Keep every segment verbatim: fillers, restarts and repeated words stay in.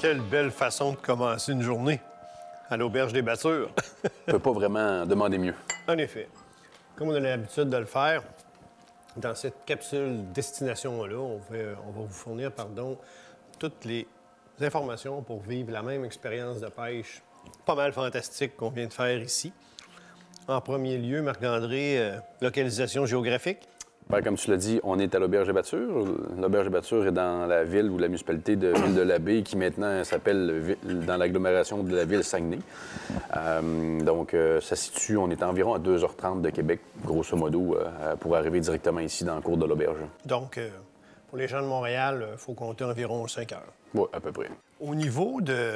Quelle belle façon de commencer une journée à l'Auberge des Battures. On ne peut pas vraiment demander mieux. En effet. Comme on a l'habitude de le faire, dans cette capsule destination-là, on va, on va vous fournir, pardon, toutes les informations pour vivre la même expérience de pêche pas mal fantastique qu'on vient de faire ici. En premier lieu, Marc-André, euh, localisation géographique. Ben, comme tu l'as dit, on est à l'Auberge des Battures. L'Auberge des Battures est dans la ville ou la municipalité de Ville-de-l'Abbé, qui maintenant s'appelle dans l'agglomération de la ville Saguenay. Euh, donc, euh, ça se situe, on est environ à deux heures trente de Québec, grosso modo, euh, pour arriver directement ici dans le cours de l'Auberge. Donc, euh, pour les gens de Montréal, il faut compter environ cinq heures. Oui, à peu près. Au niveau de,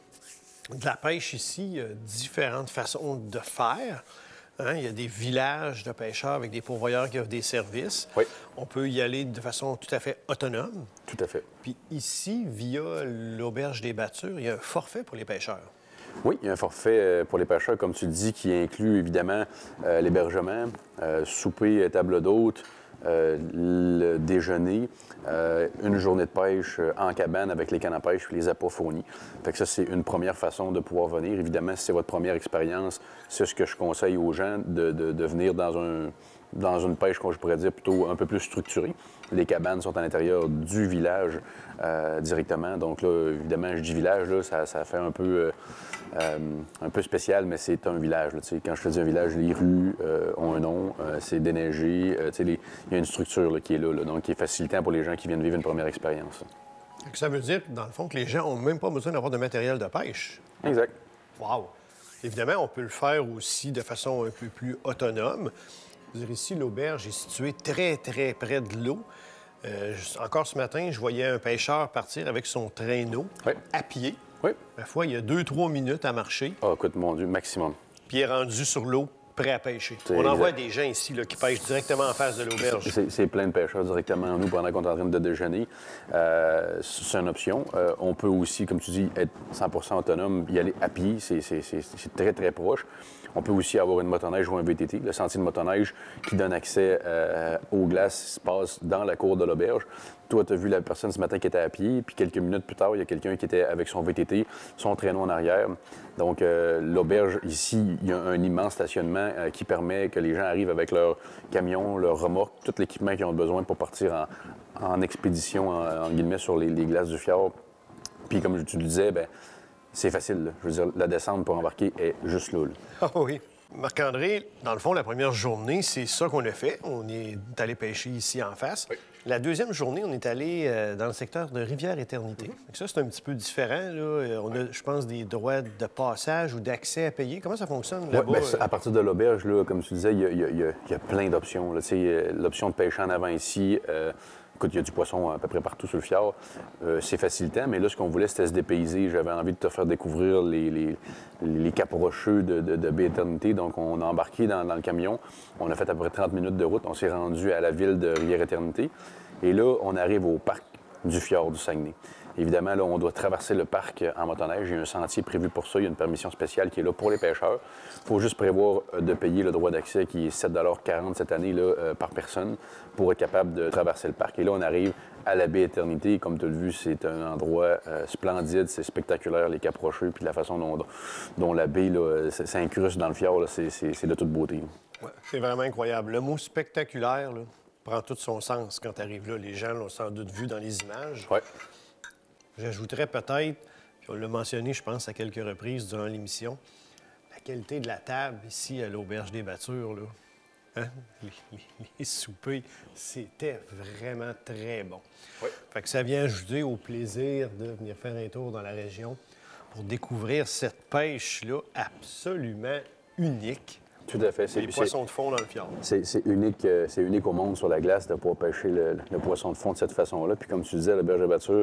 de la pêche ici, il y a différentes façons de faire. Hein, il y a des villages de pêcheurs avec des pourvoyeurs qui offrent des services. Oui. On peut y aller de façon tout à fait autonome. Tout à fait. Puis ici, via l'Auberge des Battures, il y a un forfait pour les pêcheurs. Oui, il y a un forfait pour les pêcheurs, comme tu le dis, qui inclut évidemment euh, l'hébergement, euh, souper, table d'hôte, euh, le déjeuner, euh, une journée de pêche en cabane avec les cannes à pêche et les appâts fournis. Fait que ça, c'est une première façon de pouvoir venir. Évidemment, si c'est votre première expérience, c'est ce que je conseille aux gens, de, de, de venir dans, un, dans une pêche, comme je pourrais dire, plutôt un peu plus structurée. Les cabanes sont à l'intérieur du village euh, directement. Donc là, évidemment, je dis village, là, ça, ça fait un peu... Euh, Euh, un peu spécial, mais c'est un village. Là, quand je te dis un village, les rues euh, ont un nom, euh, c'est déneigé. Euh, les... Il y a une structure là, qui est là, là, donc qui est facilitant pour les gens qui viennent vivre une première expérience. Ça veut dire, dans le fond, que les gens n'ont même pas besoin d'avoir de matériel de pêche. Exact. Wow! Évidemment, on peut le faire aussi de façon un peu plus autonome. Je veux dire, ici, l'auberge est située très, très près de l'eau. Euh, encore ce matin, je voyais un pêcheur partir avec son traîneau oui. à pied. Oui. Ma foi, il y a deux, trois minutes à marcher. Ah, oh, écoute, mon Dieu, maximum. Puis il est rendu sur l'eau, prêt à pêcher. On exact. en voit des gens ici là, qui pêchent directement en face de l'auberge. C'est plein de pêcheurs directement à nous pendant qu'on est en train de déjeuner. Euh, c'est une option. Euh, on peut aussi, comme tu dis, être cent pour cent autonome, y aller à pied. C'est très, très proche. On peut aussi avoir une motoneige ou un V T T. Le sentier de motoneige qui donne accès euh, aux glaces se passe dans la cour de l'auberge. Toi, tu as vu la personne ce matin qui était à pied, puis quelques minutes plus tard, il y a quelqu'un qui était avec son V T T, son traîneau en arrière. Donc, euh, l'auberge, ici, il y a un immense stationnement euh, qui permet que les gens arrivent avec leur camion, leur remorque, tout l'équipement qu'ils ont besoin pour partir en, en expédition, en, en guillemets, sur les, les glaces du fjord. Puis, comme tu le disais, bien, c'est facile. Là. Je veux dire, la descente pour embarquer est juste là. là. Ah oui. Marc-André, dans le fond, la première journée, c'est ça qu'on a fait. On est allé pêcher ici en face. Oui. La deuxième journée, on est allé euh, dans le secteur de Rivière-Éternité. Mm-hmm. Ça, c'est un petit peu différent. Là. On a, je pense, des droits de passage ou d'accès à payer. Comment ça fonctionne là-bas? Ouais, bien, à partir de l'auberge, comme tu disais, il y, y, y, y a plein d'options. L'option de pêcher en avant ici, euh, écoute, il y a du poisson à peu près partout sur le fjord. Euh, c'est facilitant, mais là, ce qu'on voulait, c'était se dépayser. J'avais envie de te faire découvrir les, les, les caps rocheux de, de, de Baie-Éternité. Donc, on a embarqué dans, dans le camion. On a fait à peu près trente minutes de route. On s'est rendu à la ville de Rivière-Éternité. Et là, on arrive au parc du fjord du Saguenay. Évidemment, là, on doit traverser le parc en motoneige. Il y a un sentier prévu pour ça. Il y a une permission spéciale qui est là pour les pêcheurs. Il faut juste prévoir de payer le droit d'accès qui est sept dollars quarante cette année là, euh, par personne pour être capable de traverser le parc. Et là, on arrive à la baie Éternité. Comme tu l'as vu, c'est un endroit euh, splendide, c'est spectaculaire, les caps rocheux, puis la façon dont, dont la baie s'incruste dans le fjord, c'est de toute beauté. Ouais, c'est vraiment incroyable. Le mot spectaculaire là, prend tout son sens quand tu arrives là. Les gens l'ont sans doute vu dans les images. Ouais. J'ajouterais peut-être, puis on l'a mentionné, je pense, à quelques reprises durant l'émission, la qualité de la table ici à l'Auberge des Battures, là. Hein? Les, les, les soupers, c'était vraiment très bon. Oui. Fait que ça vient ajouter au plaisir de venir faire un tour dans la région pour découvrir cette pêche-là absolument unique. Tout à fait. Les poissons de fond dans le fjord. C'est unique, euh, c'est unique au monde sur la glace de pouvoir pêcher le, le poisson de fond de cette façon-là. Puis comme tu disais, l'Auberge des Battures,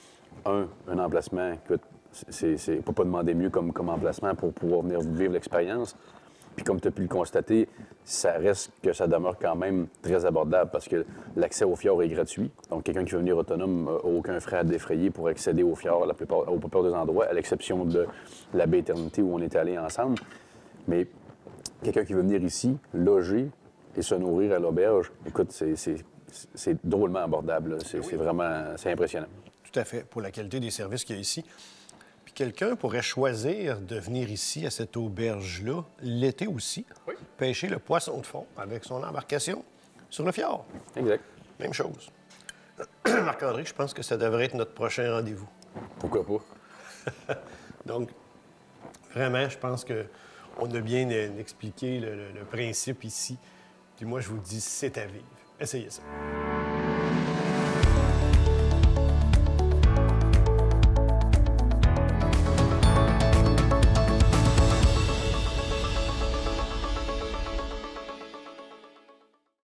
un, un emplacement, écoute, c'est, c'est, on ne peut pas demander mieux comme, comme emplacement pour pouvoir venir vivre l'expérience. Puis comme tu as pu le constater, ça reste que ça demeure quand même très abordable parce que l'accès au fjord est gratuit. Donc quelqu'un qui veut venir autonome n'a aucun frais à défrayer pour accéder au fjord la plupart, au plupart des endroits, à l'exception de la baie Éternité où on est allés ensemble. Mais quelqu'un qui veut venir ici, loger et se nourrir à l'auberge, écoute, c'est drôlement abordable. C'est oui. vraiment c'est impressionnant. tout à fait, pour la qualité des services qu'il y a ici. Puis quelqu'un pourrait choisir de venir ici, à cette auberge-là, l'été aussi, Oui. pêcher le poisson de fond avec son embarcation sur le fjord. Exact. Même chose. Marc-André, je pense que ça devrait être notre prochain rendez-vous. Pourquoi pas? Donc, vraiment, je pense qu'on a bien euh, expliqué le, le- le principe ici. Puis moi, je vous dis, c'est à vivre. Essayez ça.